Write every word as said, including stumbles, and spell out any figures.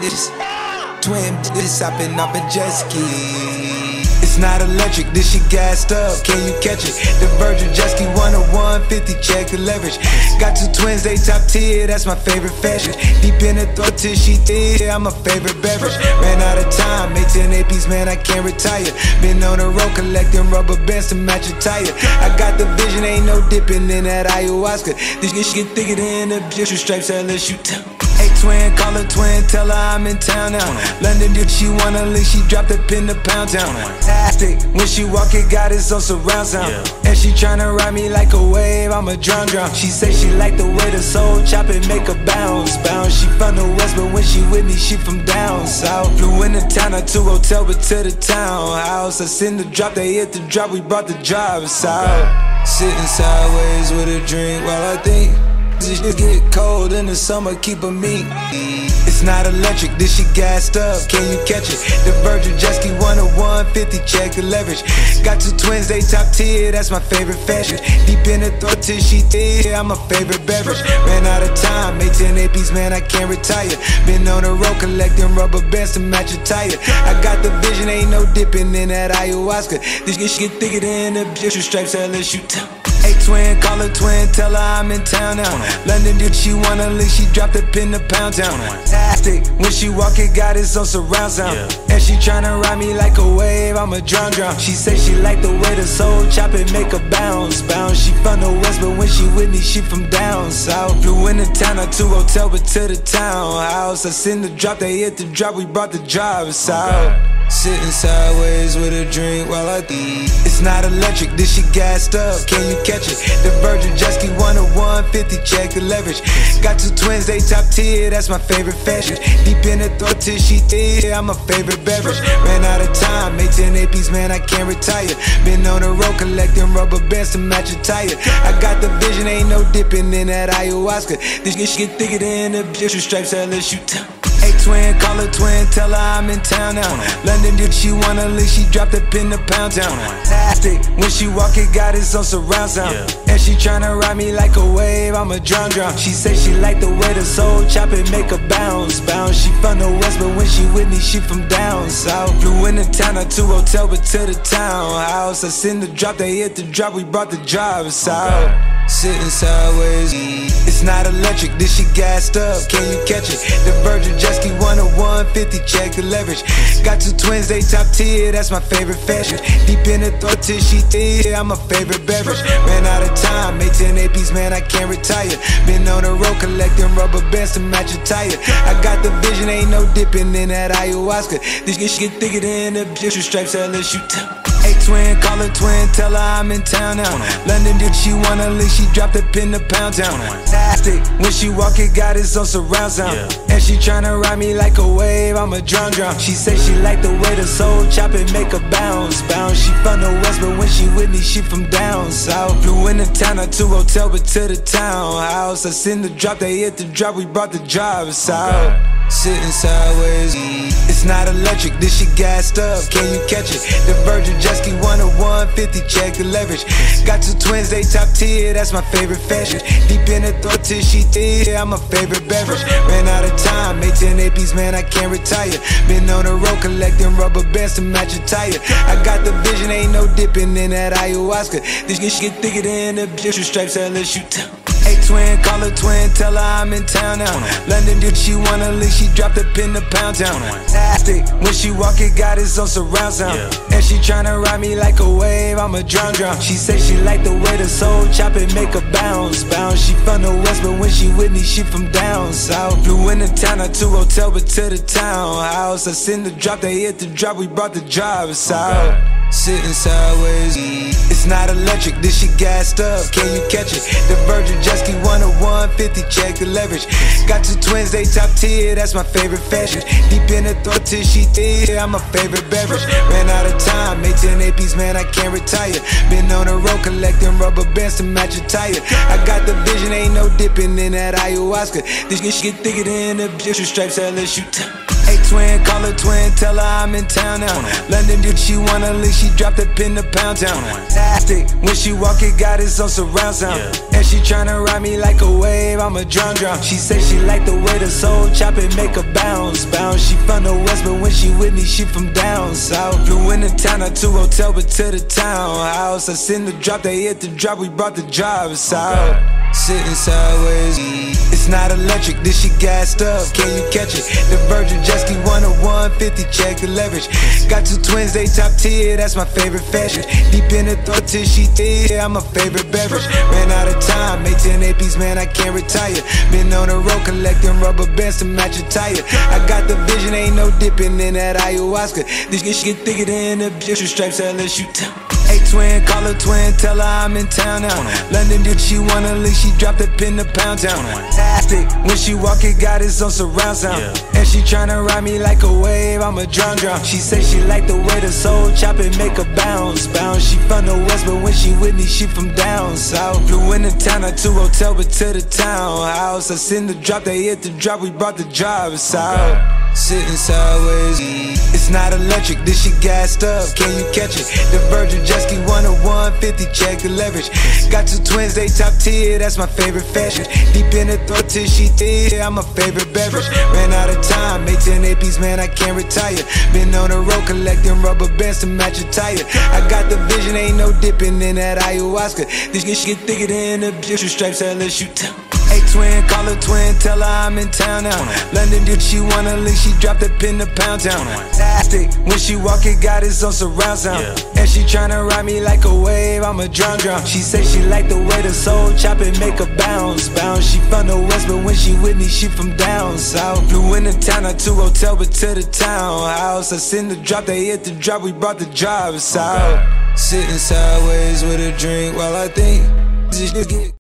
bitches, twin bitches hopping off a jet ski. It's not electric, this shit gassed up, can you catch it? The Virgin jet ski one oh one fifty, check the leverage. Got two twins, they top tier, that's my favorite fashion. Deep in the throat till she thick, I'm a favorite beverage. Ran out of time, made ten A Ps, man, I can't retire. Been on the road collecting rubber bands to match a tire. I got the vision, ain't no dipping in that ayahuasca. This shit get thicker than the bitch with stripes, unless you tell. Hey twin, call her twin, tell her I'm in town now. London did she wanna leave, she dropped a pin to pound town. When she walk it got it on surround sound. And she tryna ride me like a wave, I'm a drown drown. She say she like the way the soul chop it make her bounce bounce. She from the west but when she with me she from down south. Flew into town, not to hotel but to the townhouse. I send the drop, they hit the drop, we brought the drivers out. Sitting sideways with a drink while I think. This shit get cold in the summer, keep a meat. It's not electric, this shit gassed up, can you catch it? The Virgin jet ski one oh one fifty, check the leverage. Got two twins, they top tier, that's my favorite fashion. Deep in the throat till she thick, I'm a favorite beverage. Ran out of time, made ten A Ps, man, I can't retire. Been on the road collecting rubber bands to match a tire. I got the vision, ain't no dipping in that ayahuasca. This shit get thicker than the bitch with stripes, unless you tell. Hey twin, call her twin, tell her I'm in town now. London did she wanna leave, she dropped a pin to pound town. When she walk it got it on surround sound. And she tryna ride me like a wave, I'm a drown drown. She say she like the way the soul chop it make her bounce bounce. She from the west but when she with me she from down south. Flew into town, not to hotel but to the townhouse. I send the drop, they hit the drop, we brought the drivers out. Sitting sideways with a drink while I eat. It's not electric, this shit gassed up, can you catch it? The Virgin jet ski one oh one fifty, check the leverage. Got two twins, they top tier, that's my favorite fashion. Deep in the throat till she thick, I'm a favorite beverage. Ran out of time, made ten A Ps, man, I can't retire. Been on the road collecting rubber bands to match a tire. I got the vision, ain't no dipping in that ayahuasca. This shit get thicker than the bitch with stripes, unless you tell. Hey twin, call her twin, tell her I'm in town now. London did she wanna leave, she dropped a pin to pound town. When she walk it got it on surround sound. And she tryna ride me like a wave, I'm a drown drown. She say she like the way the soul chop it make her bounce bounce. She from the west but when she with me she from down south. Flew into town, not to hotel but to the townhouse. I send the drop, they hit the drop, we brought the drivers out. Sitting sideways, it's not electric, this shit gassed up, can you catch it? The Virgin jet ski one oh one fifty, check the leverage. Got two twins, they top tier, that's my favorite fashion. Deep in the throat till she thick, I'm a favorite beverage. Ran out of time, made ten A Ps, man, I can't retire. Been on the road collecting rubber bands to match a tire. I got the vision, ain't no dipping in that ayahuasca. This shit get thicker than the bitch with stripes, unless you tell. Hey twin, call her twin, tell her I'm in town now. London did she wanna leave, she dropped a pin to pound town. When she walk it got it on surround sound. And she tryna ride me like a wave, I'm a drown drown. She say she like the way the soul chop it make her bounce bounce. She from the west but when she with me she from down south. Flew into town, not to hotel but to the townhouse. I send the drop, they hit the drop, we brought the drivers out. Sitting sideways, it's not electric, this shit gassed up, can you catch it? The Virgin jet ski one oh one fifty, check the leverage. Got two twins, they top tier, that's my favorite fashion. Deep in the throat till she thick, I'm a favorite beverage. Ran out of time, made ten A Ps, man, I can't retire. Been on the road collecting rubber bands to match a tire. I got the vision, ain't no dipping in that ayahuasca. This shit get thicker than the bitch with stripes, unless you tell. Hey twin, call her twin, tell her I'm in town now. London did she wanna leave, she dropped a pin to pound town. When she walk it got it on surround sound. And she tryna ride me like a wave, I'm a drown drown. She say she like the way the soul chop it make her bounce bounce. She from the west but when she with me she from down south. Flew into town, not to hotel but to the townhouse. I send the drop, they hit the drop, we brought the drivers out. Sitting sideways, it's not electric, this shit gassed up, can you catch it? The Virgin jet ski one oh one fifty, check the leverage. Got two twins, they top tier, that's my favorite fashion. Deep in the throat till she thick, I'm a favorite beverage. Ran out of time, made ten A Ps, man, I can't retire. Been on the road collecting rubber bands to match a tire. I got the vision, ain't no dipping in that ayahuasca. This shit get thicker than the bitch with stripes, unless you tell. Hey twin, call her twin, tell her I'm in town now. London dude, she wanna leave, she dropped a pin to Pound Town. Fantastic, when she walk it got its own surround sound. Yeah. And she tryna ride me like a wave, I'm a drown drown. She say she like the way the soul chop it make her bounce, bounce. She from the west, but when she with me, she from down south. Flew in the town, not to hotel, but to the townhouse. I send the drop, they hit the drop, we brought the drivers out. Sitting sideways, it's not electric, this shit gassed up, can you catch it? The Virgin jet ski one oh one fifty, check the leverage. Got two twins, they top tier, that's my favorite fashion. Deep in the throat till she thick, I'm a favorite beverage. Ran out of time, made ten A Ps, man, I can't retire. Been on the road collecting rubber bands to match a tire. I got the vision, ain't no dipping in that ayahuasca. This shit get thicker than the bitch with stripes, unless you tell. Hey twin, call her twin, tell her I'm in town now. London dude, she wanna leave, she dropped a pin to Pound Town. Fantastic, when she walk it got its own surround sound. Yeah. And she tryna ride me like a wave, I'm a drown drown. She say she like the way the soul chop it make her bounce, bounce. She from the west, but when she with me, she from down south. Flew in the town, not to hotel, but to the townhouse. I send the drop, they hit the drop, we brought the drivers out. Sitting sideways, it's not electric, this shit gassed up, can you catch it? The Virgin jet ski one oh one fifty, check the leverage. Got two twins, they top tier, that's my favorite fashion. Deep in the throat till she thick, I'm a favorite beverage. Ran out of time, made ten A Ps, man, I can't retire. Been on the road collecting rubber bands to match a tire. I got the vision, ain't no dipping in that ayahuasca. This shit get thicker than the bitch with stripes, unless you tell. Hey twin, call her twin, tell her I'm in town now. London dude, she wanna leave, she dropped a pin to Pound Town. Fantastic, when she walk it got its own surround sound. Yeah. And she tryna ride me like a wave, I'm a drown drown. She say she like the way the soul chop it make her bounce, bounce. She from the west, but when she with me, she from down south. Flew in the town, not to hotel, but to the townhouse. I send the drop, they hit the drop, we brought the drivers out. Sitting sideways with a drink while I think this shit get